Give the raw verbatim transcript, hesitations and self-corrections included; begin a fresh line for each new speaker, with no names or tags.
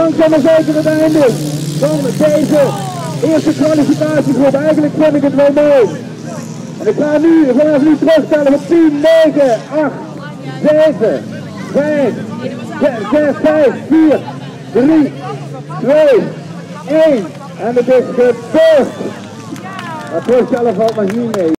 langzaam maar zeker het einde van deze eerste kwalificatiegroep. Eigenlijk vind ik het wel mooi. En ik ga nu vanaf nu terugstellen van tien, negen, acht, zeven, vijf, zes, vijf, vier, drie, twee, één. En het is gebeurd. Maar terugstellen valt nog niet mee.